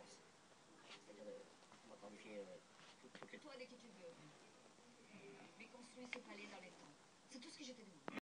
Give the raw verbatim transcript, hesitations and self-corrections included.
force. C'est-à-dire, euh, on va planifier euh, tout, tout, tout. Toi, dès que tu veux. Mais construis ce palais dans les temps. C'est tout ce que je te demande.